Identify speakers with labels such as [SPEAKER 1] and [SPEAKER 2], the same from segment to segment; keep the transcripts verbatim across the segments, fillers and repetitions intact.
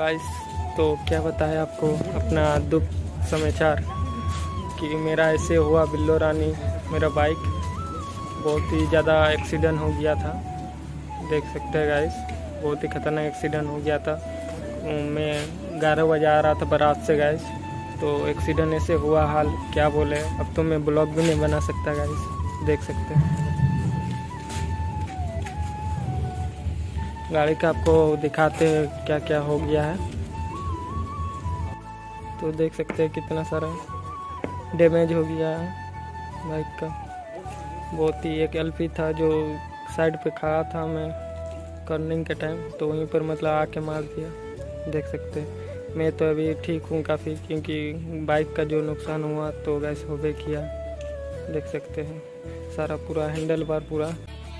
[SPEAKER 1] Guys, तो क्या बताएं आपको अपना दुख समाचार कि मेरा ऐसे हुआ। बिल्लो रानी मेरा बाइक बहुत ही ज़्यादा एक्सीडेंट हो गया था, देख सकते हैं गाइस, बहुत ही ख़तरनाक एक्सीडेंट हो गया था। मैं ग्यारह बजे आ रहा था बारात से गाइस, तो एक्सीडेंट ऐसे हुआ, हाल क्या बोले। अब तो मैं ब्लॉग भी नहीं बना सकता गाइस, देख सकते हैं। गाड़ी का आपको दिखाते हैं क्या क्या हो गया है। तो देख सकते हैं कितना सारा डैमेज हो गया है बाइक का। बहुत ही एक एलपी था जो साइड पे खड़ा था मैं टर्निंग के टाइम, तो वहीं पर मतलब आके मार दिया, देख सकते हैं। मैं तो अभी ठीक हूँ काफ़ी, क्योंकि बाइक का जो नुकसान हुआ तो गैस हो भी किया, देख सकते हैं। सारा पूरा हैंडल बार पूरा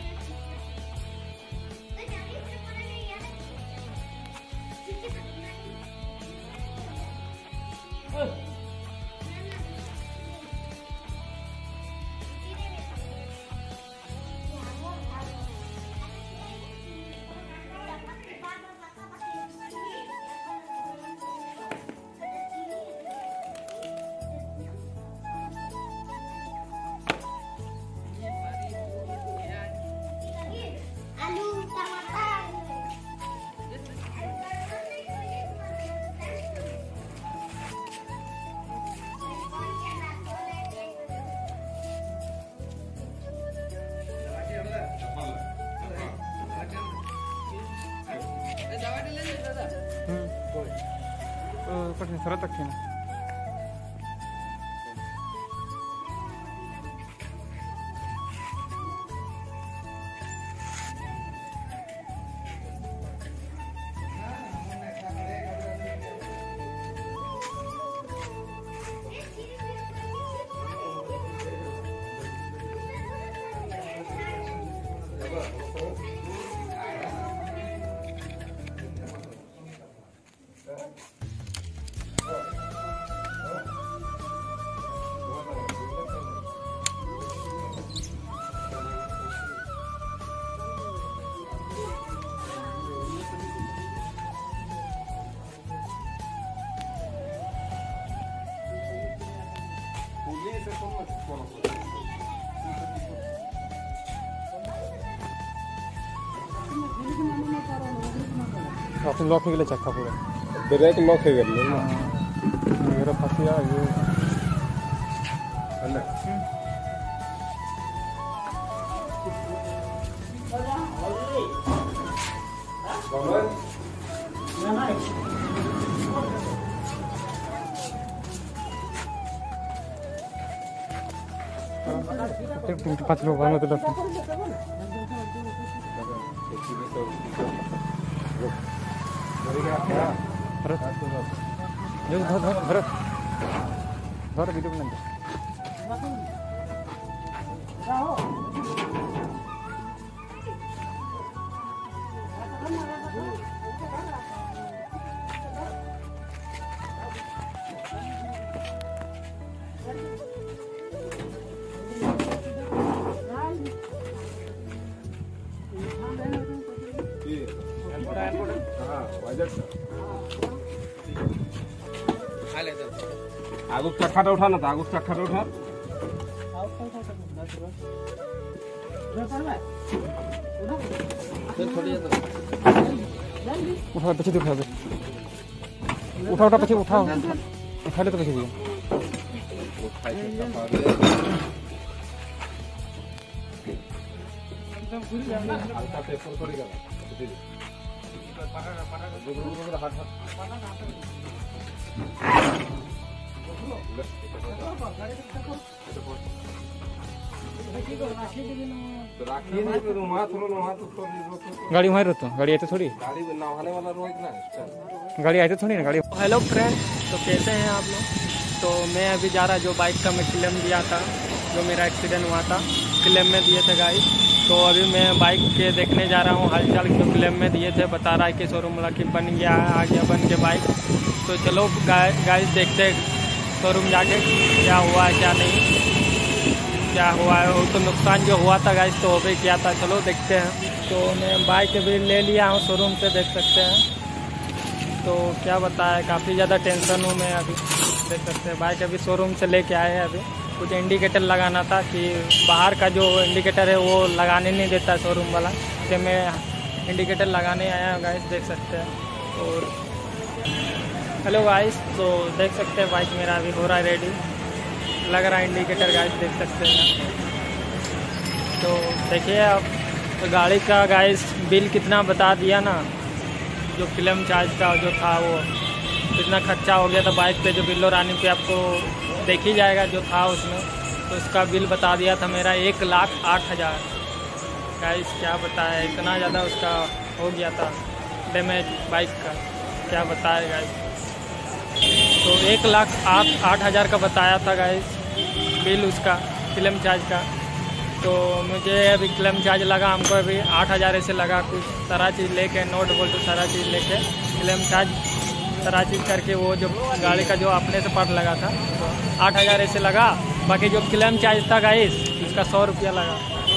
[SPEAKER 1] पटकन सरत रखे ना। आपने लॉक के लिए चक्का पूरा ब्रेक लॉक है कर लो। मेरा फंसिया ये अंदर तुम पाँच लोग आने तो भरत जो धर धर भरत धर वीडियो बनाते आगुक चक्का उठा ना था, आगुक चक्का उठा उठा पीछे दिखा दे, उठा उठा पीछे उठा उठा ले तो पीछे दिया। गाड़ी वहाँ रहता, गाड़ी आते थोड़ी, गाड़ी आते थोड़ी ना गाड़ी। हेलो फ्रेंड, तो कैसे हैं आप लोग? तो मैं अभी जा रहा, जो बाइक का मैं क्लेम दिया था, जो मेरा एक्सीडेंट हुआ था, क्लेम में दिए थे गाइस। तो अभी मैं बाइक के देखने जा रहा हूँ हालचाल, जो क्लेम में दिए थे, बता रहा है कि शोरूम वाला कि बन गया है, आ गया बन के बाइक। तो चलो गाइस देखते शोरूम जाके क्या हुआ है क्या नहीं, क्या हुआ है। वो तो नुकसान जो हुआ था गाइस तो हो भी किया था, चलो देखते हैं। तो मैं बाइक भी ले लिया हूँ शोरूम से, देख सकते हैं। तो क्या बताया, काफ़ी ज़्यादा टेंशन हूँ मैं अभी। देख सकते हैं बाइक अभी शोरूम से लेके आए हैं। अभी कुछ इंडिकेटर लगाना था कि बाहर का जो इंडिकेटर है वो लगाने नहीं देता शोरूम वाला, तो मैं इंडिकेटर लगाने आया हूँ गाइस, देख सकते हैं। और हेलो गाइस, तो देख सकते हैं बाइक मेरा अभी हो रहा है रेडी, लग रहा है इंडिकेटर गाइस, देख सकते हैं। तो देखिए आप तो गाड़ी का गाइस बिल कितना बता दिया ना, जो फिल्म चार्ज का जो था वो कितना खर्चा हो गया था बाइक पे, जो बिल्लो रानी पे आपको देख ही जाएगा जो था उसमें। तो उसका बिल बता दिया था मेरा एक लाख आठ हज़ार गाइस, क्या बताया, इतना ज़्यादा उसका हो गया था डैमेज बाइक का, क्या बताया गाइस। तो एक लाख आठ आठ हज़ार का बताया था गाइस बिल उसका फिल्म चार्ज का। तो मुझे अभी क्लेम चार्ज लगा हमको अभी आठ हज़ार ऐसे लगा, कुछ सारा चीज़ लेके, नोट बोल तो सारा चीज़ लेके क्लेम चार्ज सारा चीज़ करके, वो जो गाड़ी का जो अपने से पार्ट लगा था तो आठ हज़ार ऐसे लगा। बाकी जो क्लेम चार्ज था गाइस उसका सौ रुपया लगा।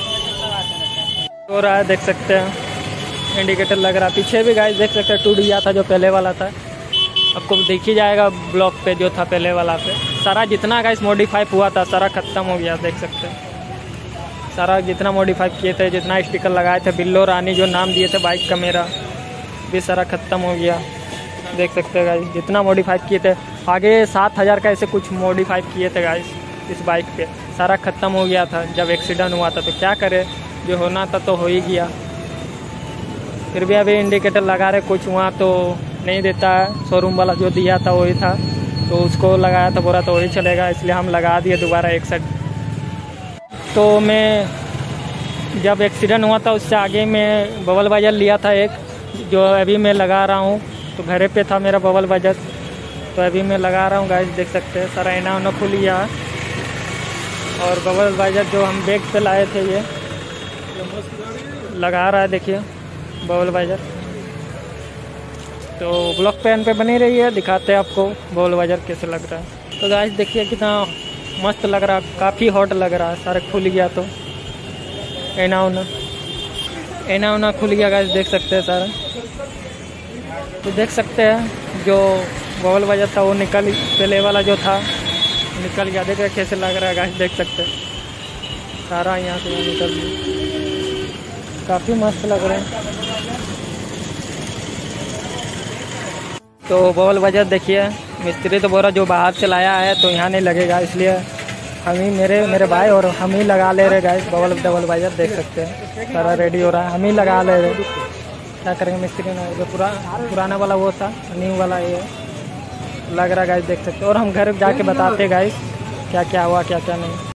[SPEAKER 1] हो रहा है, देख सकते हैं इंडिकेटर लग रहा है पीछे भी गाइस, देख सकते हैं टूट गया था जो पहले वाला था, आपको देख ही जाएगा ब्लॉक पे जो था पहले वाला पे। सारा जितना गाइस मॉडिफाई हुआ था सारा ख़त्म हो गया, देख सकते हैं सारा जितना मॉडिफाई किए थे, जितना स्टिकर लगाए थे, बिल्लो रानी जो नाम दिए थे बाइक का मेरा, भी सारा ख़त्म हो गया, देख सकते हैं गाइस। जितना मॉडिफाई किए थे आगे सात हज़ार का ऐसे कुछ मॉडिफाई किए थे गाइस इस बाइक पे, सारा ख़त्म हो गया था जब एक्सीडेंट हुआ था। तो क्या करे, जो होना था तो हो ही गया। फिर भी अभी इंडिकेटर लगा रहे, कुछ वहाँ तो नहीं देता है, शोरूम वाला जो दिया था वही था, तो उसको लगाया था, बोला तो वही चलेगा, इसलिए हम लगा दिए दोबारा एक साइड। तो मैं जब एक्सीडेंट हुआ था उससे आगे मैं बबल वाइजर लिया था एक, जो अभी मैं लगा रहा हूँ। तो घरे पे था मेरा बबल वाइजर, तो अभी मैं लगा रहा हूँ गाइस, देख सकते हैं सारा ऐना उना खुल गया। और बबल वाइजर जो हम बैग पे लाए थे ये लगा रहा है, देखिए बबल वाइजर। तो ब्लॉक पैन पे बनी रही है, दिखाते हैं आपको बबल वाइजर कैसे लग रहा है। तो गाइस देखिए कितना मस्त लग रहा है, काफ़ी हॉट लग रहा है, सारा खुल गया। तो ऐना उना ऐना उना खुल गया गाइस, देख सकते हैं सारा। तो देख सकते हैं जो बबल वाइजर था वो निकल, पहले वाला जो था निकल गया, देख रहे कैसे लग रहा है गाइस, देख सकते हैं सारा यहाँ से यहाँ निकल गया, काफ़ी मस्त लग रहा है। तो बबल वाइजर देखिए, मिस्त्री तो बोला जो बाहर से लाया है तो यहाँ नहीं लगेगा, इसलिए हम ही मेरे मेरे भाई और हम ही लगा ले रहे गाइस बबल डबल वाइजर, देख सकते हैं सारा रेडी हो रहा है, हम ही लगा ले रहे। क्या करेंगे मिस्त्री ने, जो पुरा पुराना वाला वो था, न्यू वाला ये लग रहा गाइस, देख सकते हैं। और हम घर जाके बताते गाइस क्या क्या हुआ क्या क्या नहीं।